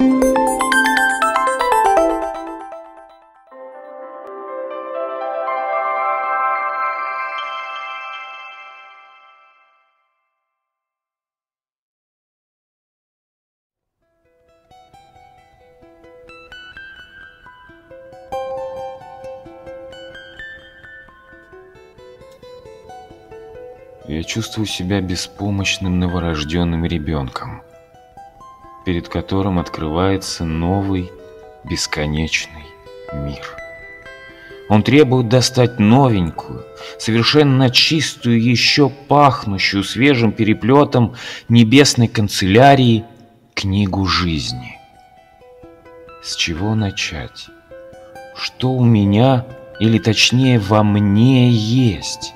Я чувствую себя беспомощным новорожденным ребенком, перед которым открывается новый бесконечный мир. Он требует достать новенькую, совершенно чистую, еще пахнущую свежим переплетом небесной канцелярии книгу жизни. С чего начать? Что у меня, или точнее во мне есть?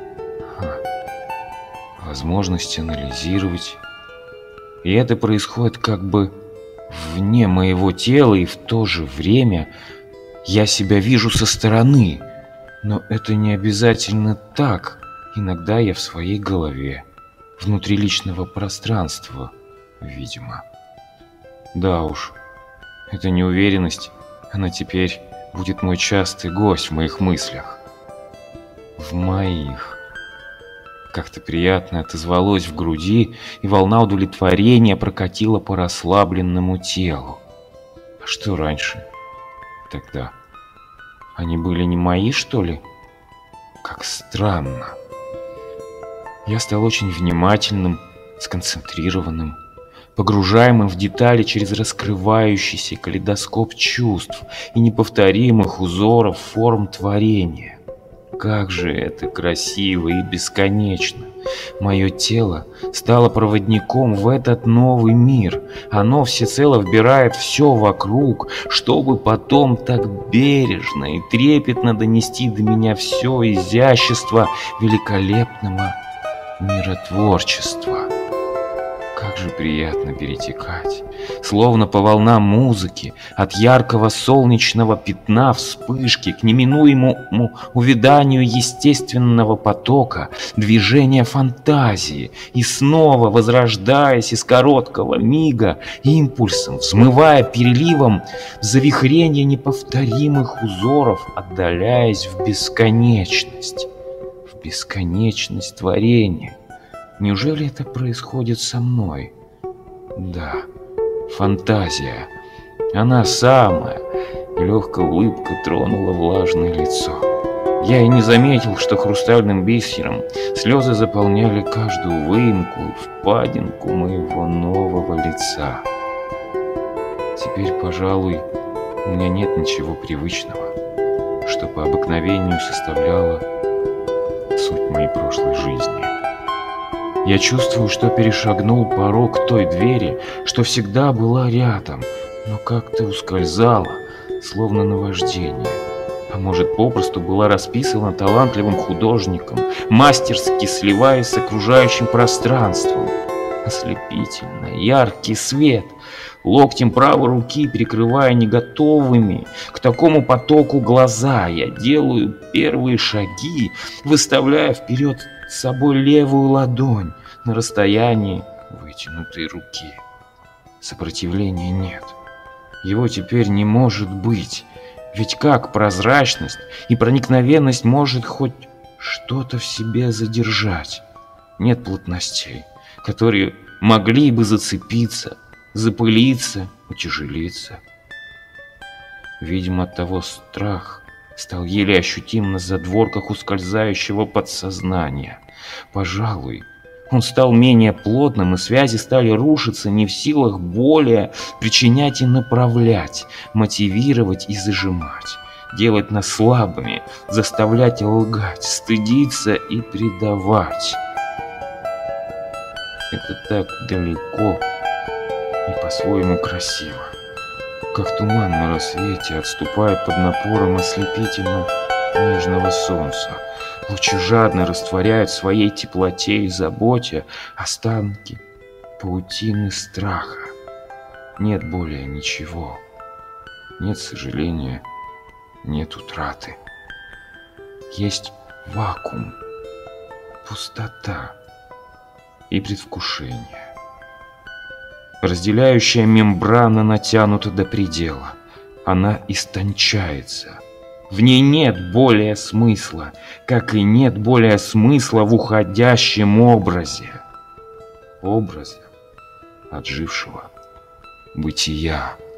Возможность анализировать. И это происходит как бы вне моего тела, и в то же время я себя вижу со стороны. Но это не обязательно так. Иногда я в своей голове, внутри личного пространства, видимо. Да уж, эта неуверенность, она теперь будет мой частый гость в моих мыслях. В моих. Как-то приятно отозвалось в груди, и волна удовлетворения прокатила по расслабленному телу. А что раньше? Тогда они были не мои, что ли? Как странно. Я стал очень внимательным, сконцентрированным, погружаемым в детали через раскрывающийся калейдоскоп чувств и неповторимых узоров форм творения. Как же это красиво и бесконечно! Мое тело стало проводником в этот новый мир. Оно всецело вбирает все вокруг, чтобы потом так бережно и трепетно донести до меня все изящество великолепного миротворчества. Как же приятно перетекать, словно по волнам музыки, от яркого солнечного пятна вспышки к неминуемому увяданию естественного потока, движения фантазии, и снова возрождаясь из короткого мига импульсом, взмывая переливом в завихрение неповторимых узоров, отдаляясь в бесконечность творения. Неужели это происходит со мной? Да, фантазия. Она самая. Легкая улыбка тронула влажное лицо. Я и не заметил, что хрустальным бисером слезы заполняли каждую выемку и впадинку моего нового лица. Теперь, пожалуй, у меня нет ничего привычного, что по обыкновению составляло суть моей прошлой жизни. Я чувствую, что перешагнул порог той двери, что всегда была рядом, но как-то ускользала, словно наваждение. А может, попросту была расписана талантливым художником, мастерски сливаясь с окружающим пространством. Ослепительно яркий свет, локтем правой руки прикрывая неготовыми к такому потоку глаза, я делаю первые шаги, выставляя вперед с собой левую ладонь на расстоянии вытянутой руки. Сопротивления нет. Его теперь не может быть. Ведь как прозрачность и проникновенность может хоть что-то в себе задержать? Нет плотностей, которые могли бы зацепиться, запылиться, утяжелиться. Видимо, оттого страх стал еле ощутим на задворках ускользающего подсознания. Пожалуй, он стал менее плотным, и связи стали рушиться, не в силах более причинять и направлять, мотивировать и зажимать, делать нас слабыми, заставлять лгать, стыдиться и предавать. Это так далеко и по-своему красиво, как туман на рассвете отступает под напором ослепительно нежного солнца. Лучи жадно растворяют в своей теплоте и заботе останки паутины страха. Нет более ничего. Нет сожаления, нет утраты. Есть вакуум, пустота и предвкушение. Разделяющая мембрана натянута до предела. Она истончается. В ней нет более смысла, как и нет более смысла в уходящем образе. Образе отжившего бытия.